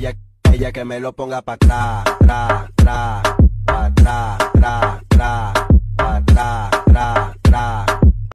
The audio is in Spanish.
ella que me lo ponga pa' atrás, tra.